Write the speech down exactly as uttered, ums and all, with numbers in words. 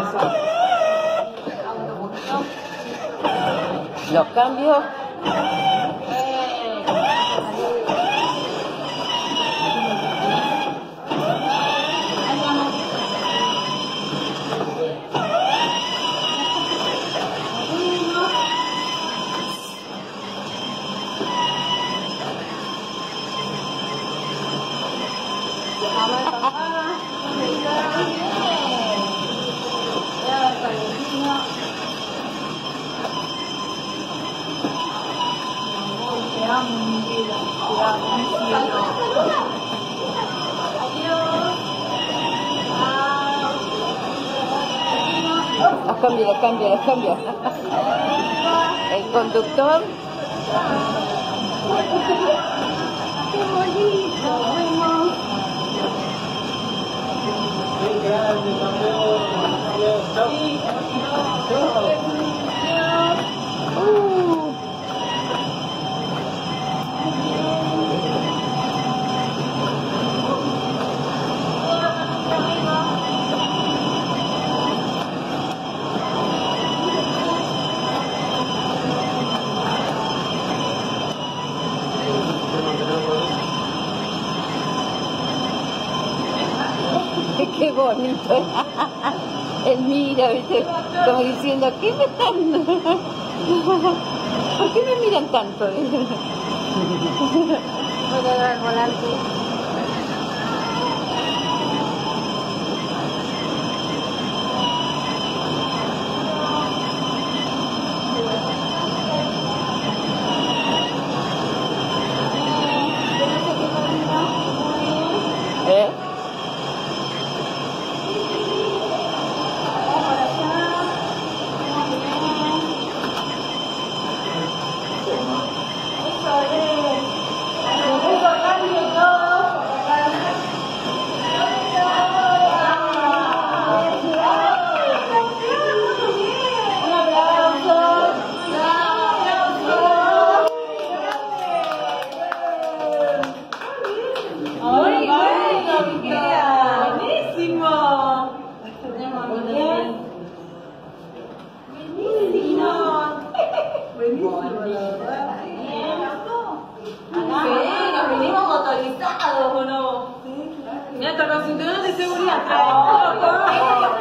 Los cambios. Los cambio, los cambio, los cambio. El conductor. ¡Qué bonito! Uh. Qué bonito. Él mira, ¿viste? Como diciendo, ¿qué me están? ¿Por qué me miran tanto? Puedo dar el volante. ¿Eh? Mira, hasta con cinturón de seguridad.